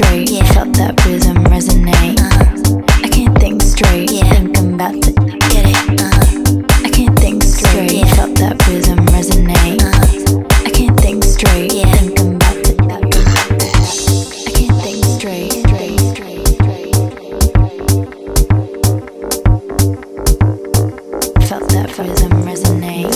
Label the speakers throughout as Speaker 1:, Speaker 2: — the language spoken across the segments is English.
Speaker 1: straight, yeah. Felt that rhythm resonate. I can't think straight, yeah. Think I'm about to get it. I can't think straight, yeah. Felt that rhythm resonate. I can't think straight, yeah. Think I'm about to. I can't think straight, Felt that rhythm resonate.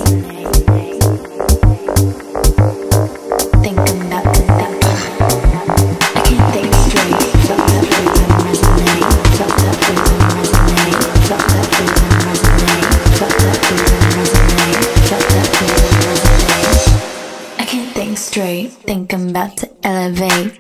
Speaker 1: Think I'm about to. I can't think straight. Felt that rhythm resonate. Felt that rhythm resonate. Felt that rhythm resonate. Felt that rhythm resonate. Felt that rhythm resonate. I can't think straight. Think I'm about to elevate.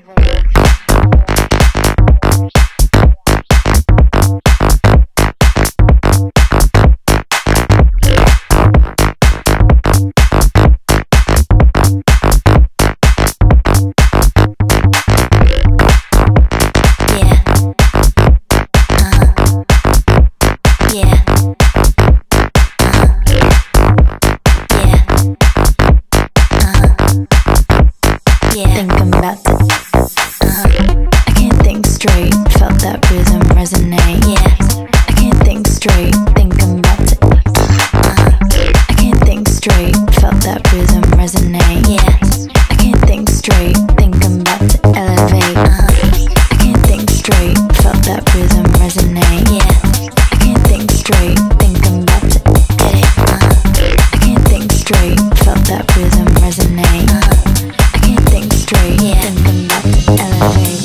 Speaker 1: Think I'm about to. I can't think straight. Felt that rhythm resonate. Yeah. I can't think straight. Think I'm about to. I can't think straight. Felt that rhythm resonate. Yeah. I can't think straight. Think I'm about to elevate. I can't think straight. Felt that rhythm resonate. Yeah. I can't think straight. Think I'm about to get it. I can't think straight. Felt that rhythm resonate. I can't think straight, yeah. Think I'm about to elevate.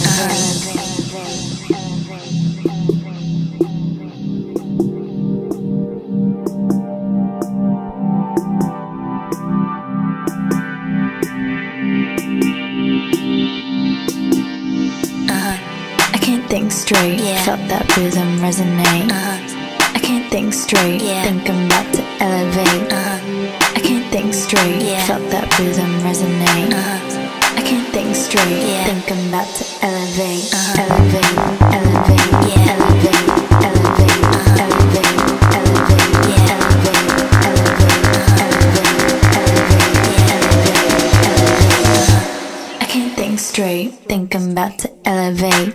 Speaker 1: I can't think straight, yeah. Felt that rhythm resonate. I can't think straight, yeah. Think I'm about to elevate. I can't think straight, yeah. Felt that rhythm resonate. I can't think straight, yeah. Think I'm about to elevate. Elevate, elevate, yeah. Elevate, elevate, elevate, elevate, yeah. Elevate, elevate, elevate, elevate, elevate. I can't think straight, think I'm about to elevate.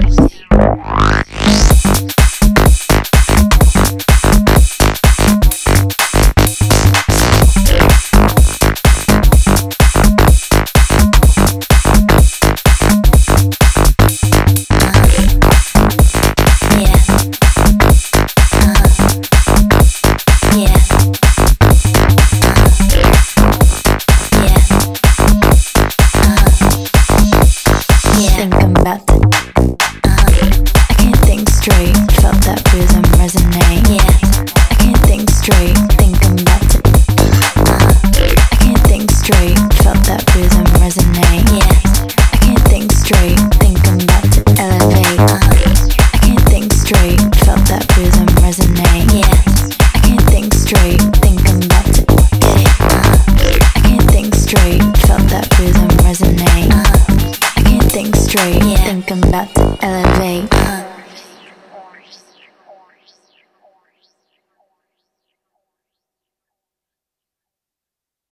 Speaker 1: Think I'm about to. I can't think straight. Felt that rhythm resonate. Yeah. I can't think straight. Think I'm about to. I can't think straight. Felt that rhythm resonate. Yeah.